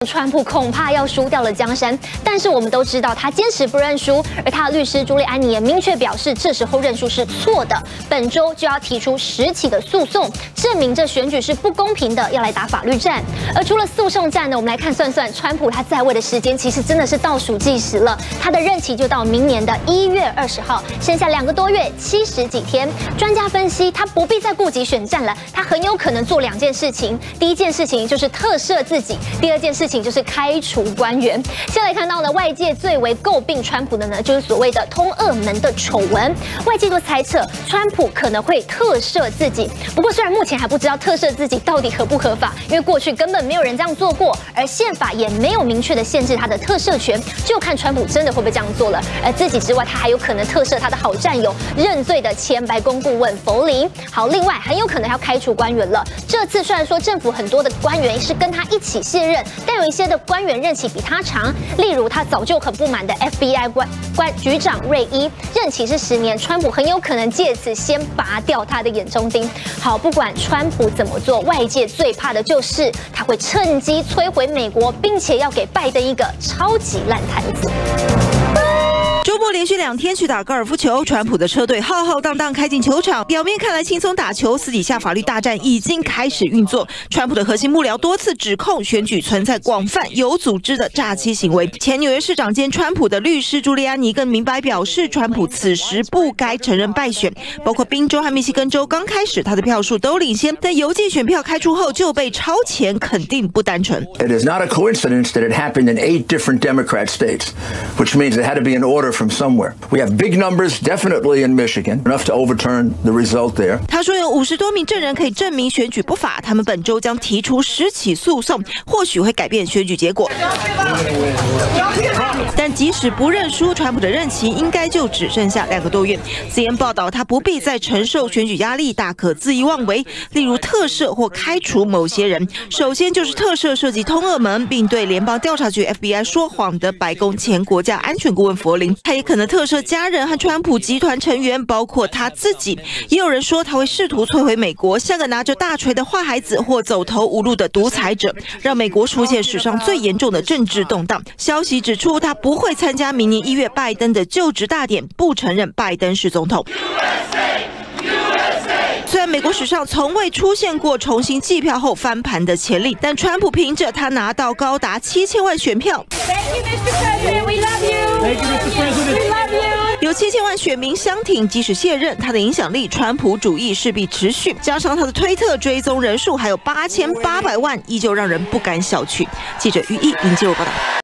川普恐怕要输掉了江山，但是我们都知道他坚持不认输，而他的律师朱利安尼也明确表示，这时候认输是错的，本周就要提出10起的诉讼，证明这选举是不公平的，要来打法律战。而除了诉讼战呢，我们来看算，川普他在位的时间其实真的是倒数计时了，他的任期就到明年的1月20号，剩下2个多月，70几天。专家分析，他不必再顾及选战了，他很有可能做2件事情，第一件事情就是特赦自己，第2件事情就是开除官员。现在看到呢，外界最为诟病川普的呢，就是所谓的通俄门的丑闻。外界都猜测川普可能会特赦自己，不过虽然目前还不知道特赦自己到底合不合法，因为过去根本没有人这样做过，而宪法也没有明确的限制他的特赦权，就看川普真的会不会这样做了。而自己之外，他还有可能特赦他的好战友认罪的前白宫顾问弗林。好，另外很有可能要开除官员了。这次虽然说政府很多的官员是跟他一起卸任，但有一些的官员任期比他长，例如他早就很不满的 FBI 局长瑞伊，任期是10年，川普很有可能借此先拔掉他的眼中钉。好，不管川普怎么做，外界最怕的就是他会趁机摧毁美国，并且要给拜登一个超级烂摊子。 周末连续2天去打高尔夫球，川普的车队浩浩荡荡开进球场，表面看来轻松打球，私底下法律大战已经开始运作。川普的核心幕僚多次指控选举存在广泛有组织的诈欺行为。前纽约市长兼川普的律师朱利安尼更明白表示，川普此时不该承认败选。包括宾州和密西根州刚开始他的票数都领先，但邮寄选票开出后就被超前，肯定不单纯。 It is not a coincidence that it happened in 8 different Democrat states, which means it had to be an order from somewhere. We have big numbers, definitely in Michigan, enough to overturn the result there. 他说有50多名证人可以证明选举不法，他们本周将提出10起诉讼，或许会改变选举结果。但即使不认输，川普的任期应该就只剩下2个多月。CNN 报道，他不必再承受选举压力，大可恣意妄为，例如特赦或开除某些人。首先就是特赦涉及通俄门，并对联邦调查局 FBI 说谎的白宫前国家安全顾问弗林。他也可能特赦家人和川普集团成员，包括他自己。也有人说他会试图摧毁美国，像个拿着大锤的坏孩子或走投无路的独裁者，让美国出现史上最严重的政治动荡。消息指出，他不会参加明年1月拜登的就职大典，不承认拜登是总统。虽然美国史上从未出现过重新计票后翻盘的潜力，但川普凭着他拿到高达7000万选票，有7000万选民相挺，即使卸任，他的影响力、川普主义势必持续，加上他的推特追踪人数还有8800万，依旧让人不敢小觑。记者于毅、林基柔报道。